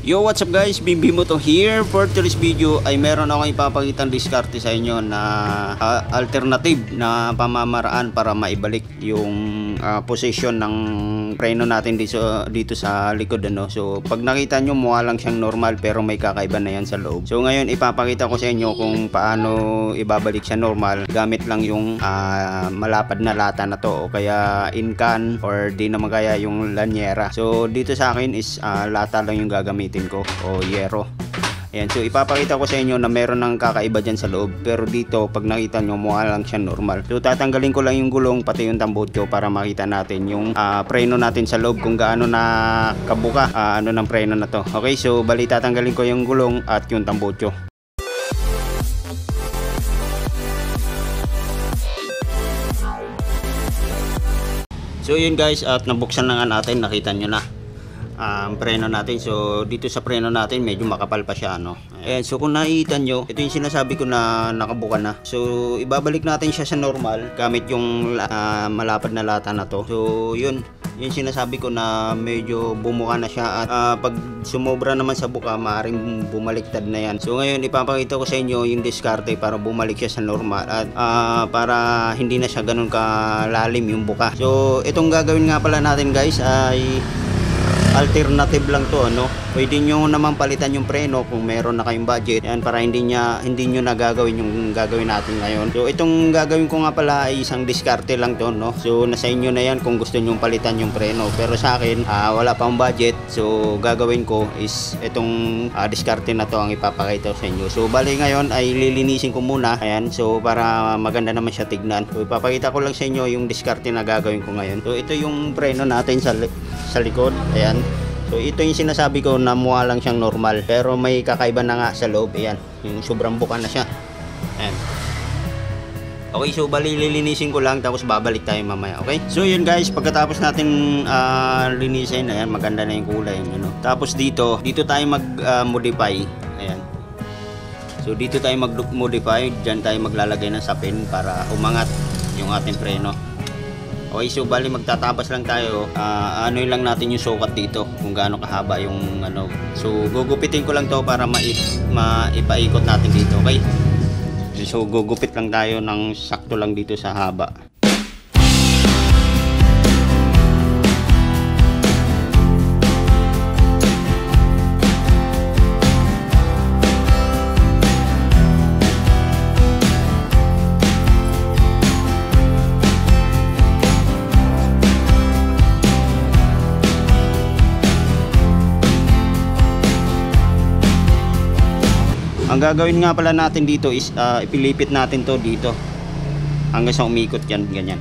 Yo, what's up guys, Bimbi Moto here. For today's video ay meron akong ipapakitang diskarte sa inyo na alternative na pamamaraan para maibalik yung position ng preno natin dito sa likod, ano. So pag nakita nyo, mukha lang siyang normal pero may kakaiba na yan sa loob. So ngayon ipapakita ko sa inyo kung paano ibabalik siya normal gamit lang yung malapad na lata na to, o kaya in-can, or di naman kaya yung lanyera. So dito sa akin is lata lang yung gagamitin ko, o yero. Ayan, so ipapakita ko sa inyo na meron ng kakaiba dyan sa loob, pero dito pag nakita nyo, mukha lang siya normal. So tatanggalin ko lang yung gulong pati yung tambutso para makita natin yung preno natin sa loob, kung gaano na kabuka ano ng preno na to. Okay, so bali tatanggalin ko yung gulong at yung tambutso. So yun guys, at nabuksan na nga natin, nakita nyo na preno natin. So dito sa preno natin medyo makapal pa siya, ano. Ayan, so kung nakikita nyo, ito yung sinasabi ko na nakabuka na. So ibabalik natin siya sa normal gamit yung malapad na lata na to. So yun yung sinasabi ko na medyo bumuka na siya, at pag sumobra naman sa buka, maaaring bumaliktad na yan. So ngayon ipapakita ko sa inyo yung diskarte para bumalik siya sa normal, at para hindi na siya ganun kalalim yung buka. So itong gagawin nga pala natin guys ay alternative lang to, ano. Pwede nyo naman palitan yung preno kung meron na kayong budget yan, para hindi nyo na gagawin yung gagawin natin ngayon. So itong gagawin ko nga pala ay isang diskarte lang to, no. So nasa inyo na yan kung gusto nyo palitan yung preno, pero sa akin wala pang budget. So gagawin ko is itong diskarte na to ang ipapakita sa inyo. So bali ngayon ay lilinisin ko muna, ayan, so para maganda naman siya tignan. So ipapakita ko lang sa inyo yung diskarte na gagawin ko ngayon. So ito yung preno natin sa likod, ayan. So ito yung sinasabi ko na mukha lang siyang normal pero may kakaiba na nga sa loob. Ayan, yung sobrang buka na siya. Ayan. Okay, so bali lilinisin ko lang tapos babalik tayo mamaya, okay? So yun guys, pagkatapos natin linisin, ayan, maganda na yung kulay, ano. Tapos dito tayo mag-modify. Ayan. So dito tayo mag-modify, dyan tayo maglalagay ng sapin para umangat yung ating preno. Okay, so bali magtatabas lang tayo. Ano lang natin yung sukat dito, kung gaano kahaba yung ano. So gugupitin ko lang to para maipaikot natin dito, okay? So gugupit lang tayo ng sakto lang dito sa haba. Ang gagawin nga pala natin dito is ipilipit natin to dito hanggang sa umikot yan, ganyan.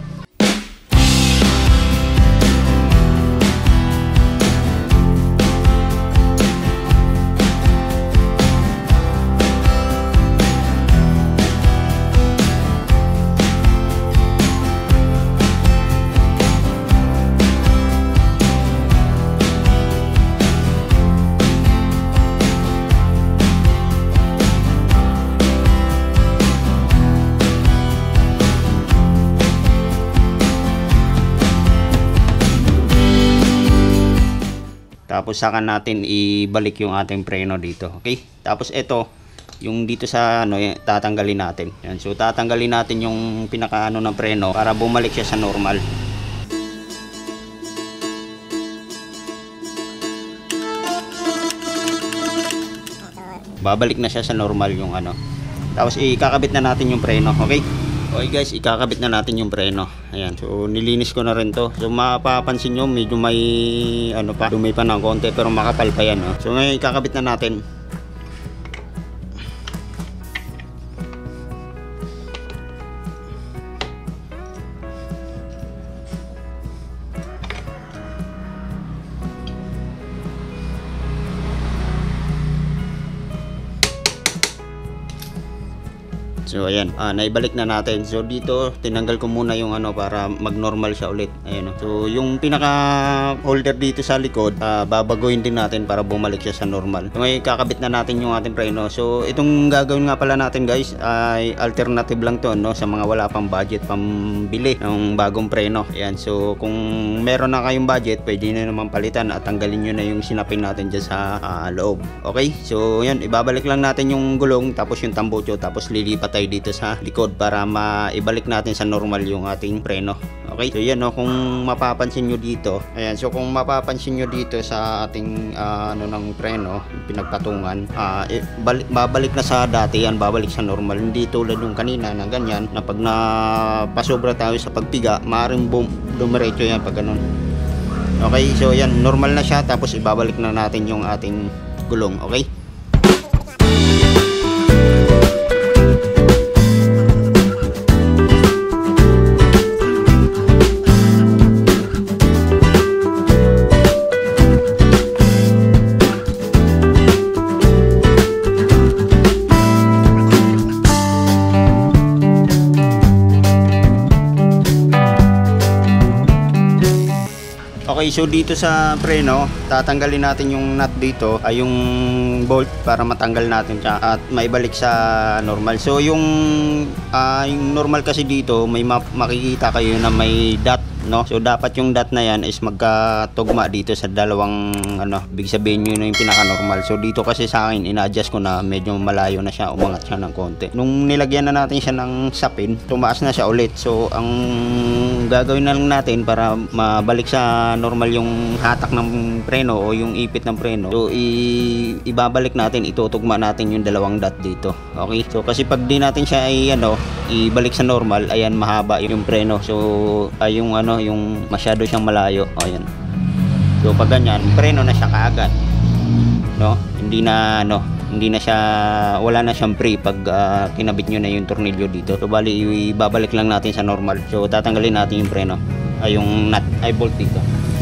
Tapos saka natin ibalik yung ating preno dito, okay? Tapos ito, yung dito sa ano, tatanggalin natin. Yan. So tatanggalin natin yung pinakaano ng preno para bumalik siya sa normal. Babalik na siya sa normal yung ano. Tapos ikakabit na natin yung preno, okay? Okay guys, ikakabit na natin yung preno. Ayan, so nilinis ko na rin to. So mapapansin nyo, medyo may ano pa, dumi pa ng konti, pero makapal pa yan, oh. So ngayon ikakabit na natin. So ayan, naibalik na natin. So dito tinanggal ko muna yung ano para mag-normal siya ulit. Ayan. So yung pinaka holder dito sa likod, babaguhin din natin para bumalik siya sa normal. So ngayon kakabit na natin yung ating preno. So itong gagawin nga pala natin guys ay alternative lang to, no, sa mga wala pang budget pambili ng bagong preno. Ayan. So kung meron na kayong budget, pwede na naman palitan at tanggalin nyo na yung sinapin natin dyan sa loob. Okay? So yan, ibabalik lang natin yung gulong tapos yung tambucho, tapos lilipat tayo dito sa likod para maibalik natin sa normal yung ating preno. Okay? So yan, no, kung mapapansin nyo dito, ayan, so kung mapapansin nyo dito sa ating ano ng preno, yung pinagpatungan, babalik na sa dati yan, babalik sa normal. Hindi tulad yung kanina na ganyan, na pag napasobra tayo sa pagpiga, maaaring dumiretso yan pag ganun. Okay, so yan, normal na siya, tapos ibabalik na natin yung ating gulong. Okay? Okay, so dito sa preno, tatanggalin natin yung nut dito, ay yung bolt para matanggal natin siya at maibalik sa normal. So yung normal kasi dito, may makikita kayo na may dot, no? So dapat yung dot na yan is magkatugma dito sa dalawang ano, big sabihin nyo na yung pinaka-normal. So dito kasi sa akin, ina-adjust ko na medyo malayo na siya, umangat siya ng konti. Nung nilagyan na natin siya ng sapin, tumaas na siya ulit. So ang gagawin na lang natin para mabalik sa normal yung hatak ng preno o yung ipit ng preno, so ibabalik natin, itutugma natin yung dalawang dot dito. Okay? So kasi pag di natin siya ibalik sa normal, ayan, mahaba yung preno. So yung ano, yung masyado siyang malayo. Ayan. So pag ganyan, preno na siya kaagad. No? Hindi na siya, wala na siyang free pag kinabit nyo na yung tornilyo dito. So bali, ibabalik lang natin sa normal. So tatanggalin natin yung preno, yung nut, bolt dito.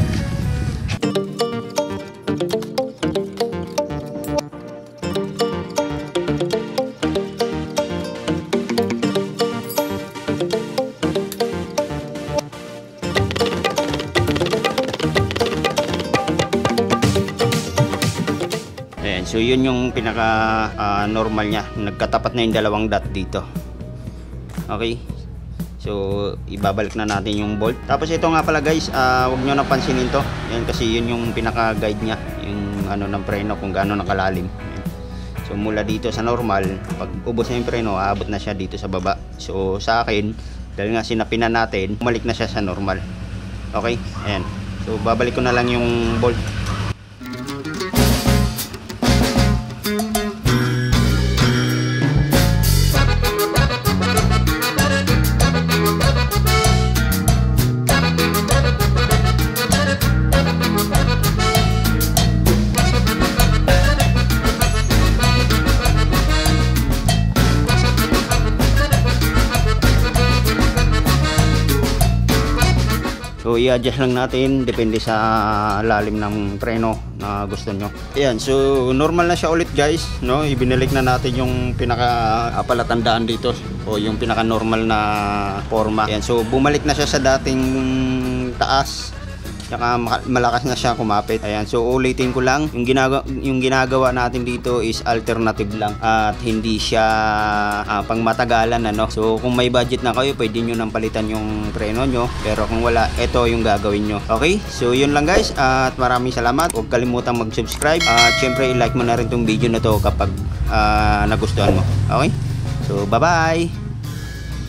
So yun yung pinaka normal niya, nagkatapat na yung dalawang dot dito. Okay, so ibabalik na natin yung bolt. Tapos ito nga pala guys, huwag nyo na pansinin to, yan, kasi yun yung pinaka guide niya, yung ano ng preno, kung gaano nakalalim. Yan. So mula dito sa normal, pag ubos na yung preno, aabot na siya dito sa baba. So sa akin, dahil nga sinapinan natin, bumalik na siya sa normal. Okay, ayan. So babalik ko na lang yung bolt. So i-adjust lang natin, depende sa lalim ng preno na gusto nyo. Ayan, so normal na siya ulit guys, no? Ibinalik na natin yung pinaka palatandaan dito o yung pinaka normal na forma. Ayan, so bumalik na siya sa dating taas, saka malakas na siya kumapit. Ayan, so ulitin ko lang, yung ginagawa natin dito is alternative lang at hindi siya pang matagalan, ano. So kung may budget na kayo, pwede nyo nang palitan yung preno nyo, pero kung wala, ito yung gagawin nyo. Okay, so yun lang guys, at maraming salamat. Huwag kalimutang mag-subscribe at syempre i-like mo na rin tong video na to kapag nagustuhan mo. Okay, so bye bye.